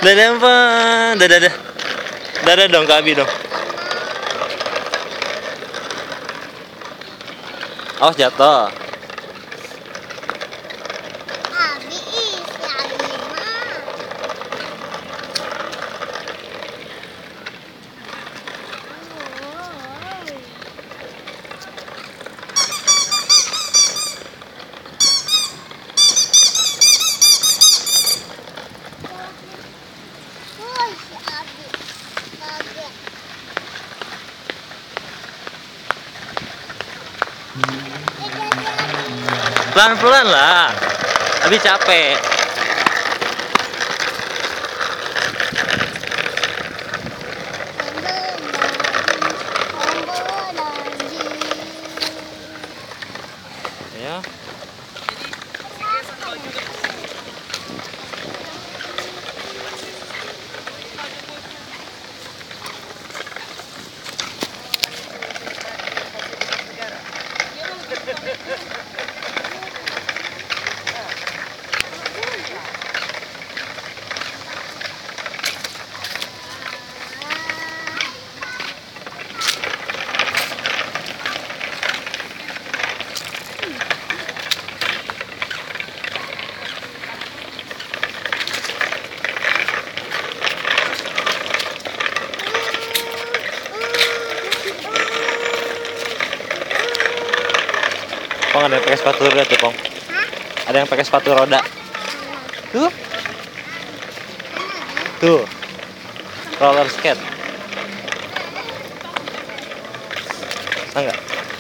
Dadah, Pak. Dadah. Dadah dong ke Abi dong. Awas jatuh. Abi si Abi mah. Woi, si Abi. Kaget. Pelan-pelan lah. Abi capek. Ya. Pong, ada yang pakai sepatu roda tuh, Pong. Ada yang pakai sepatu roda. Tuh. Tuh. Roller skate. Enggak?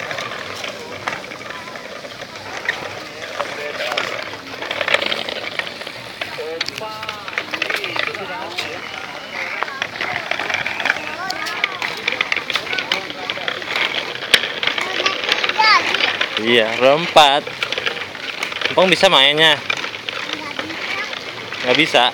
Iya, roda 4. Pong bisa mainnya? Nggak bisa.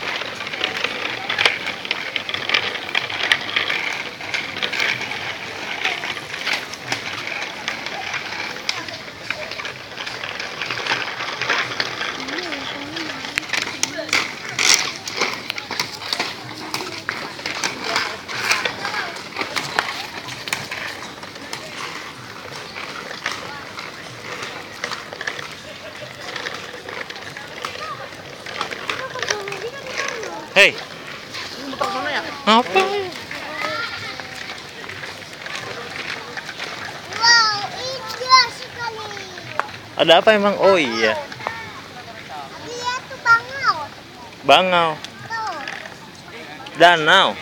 Hei, apa? Wow, indah sekali. Ada apa emang? Oh iya, Lihat tuh bangau. bangau, Tuh. danau.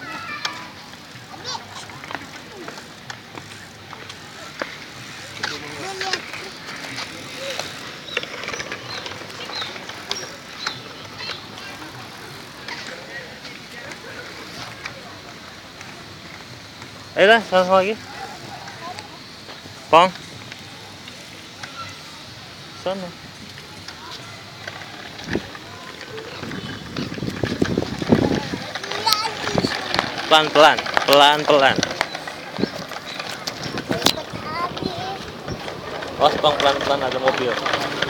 Ayolah, sama lagi. Pong. Sana. Pelan-pelan, pelan-pelan. Awas, Pong, pelan-pelan, ada mobil.